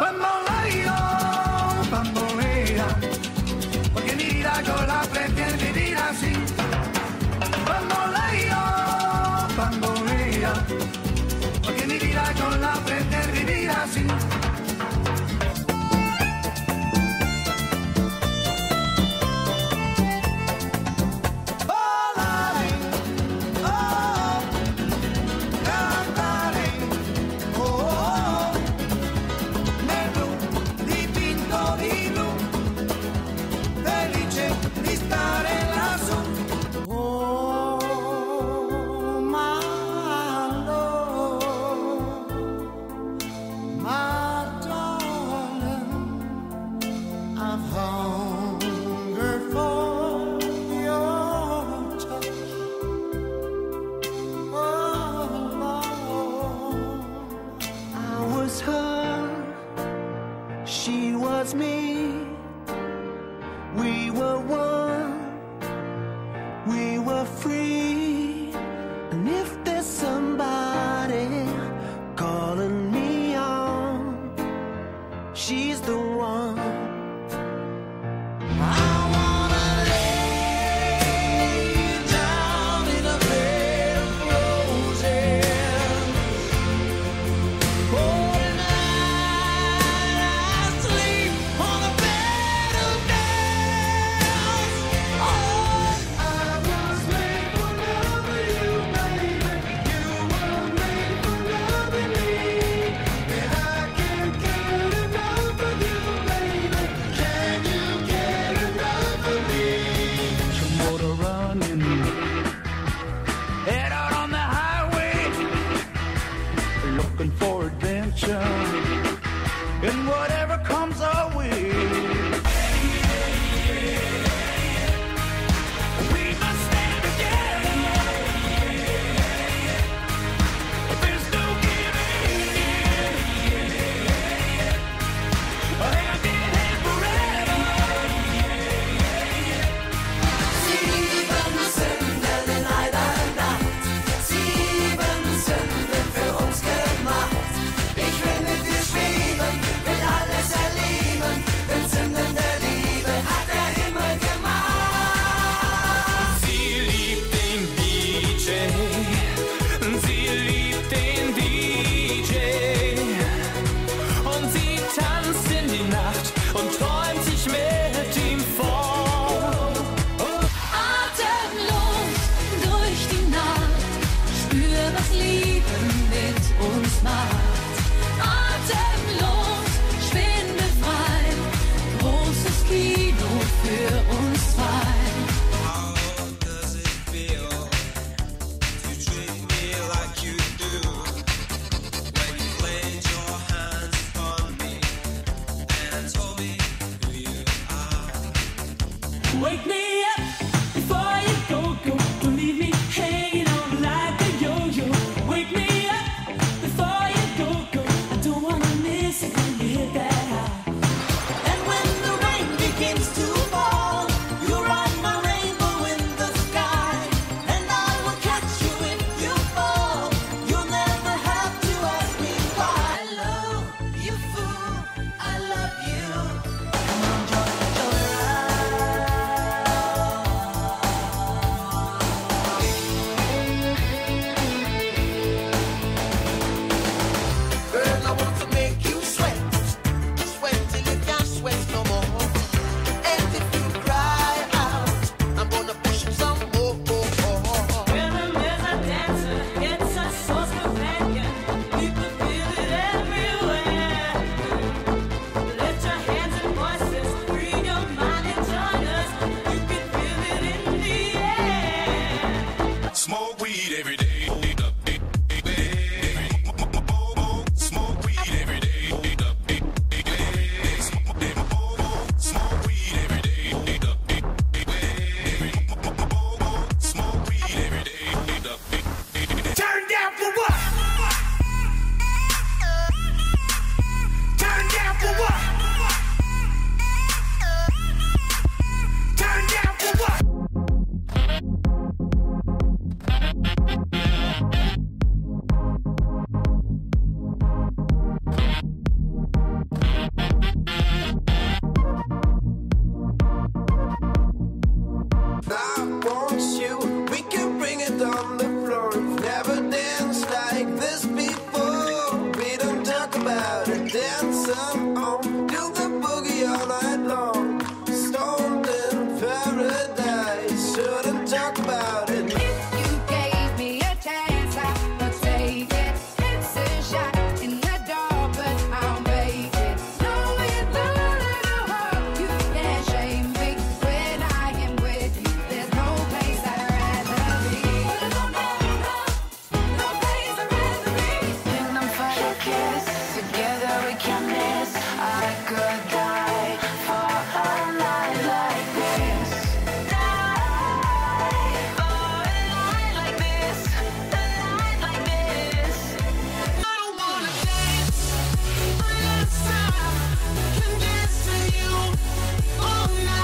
Bambolea, porque mi vida yo la prefiero vivir así. Bambolea, porque mi vida yo la prefiero vivir así. She was me, we were one, we were free. And if there's somebody calling me on, she's the one. And whatever comes our way, we must stand together. There's no giving in. Hand in hand forever. Sieben Sünden in einer Nacht, 7 Sünden für uns gemacht. Ich will mit about it. Dancing on, do the boogie all night long. Stoned in paradise, shouldn't talk about it. If you gave me a chance, I would take it. It's a shot in the dark, but I'll make it. No, with a little hope, you can't shame me. When I am with you, there's no place I'd rather be. No, no, no, no place I'd rather be. In a fire kiss, together we can miss. I could die for a night like this. Die for a night like this. A night like this. I don't wanna dance unless I can dance to you all night.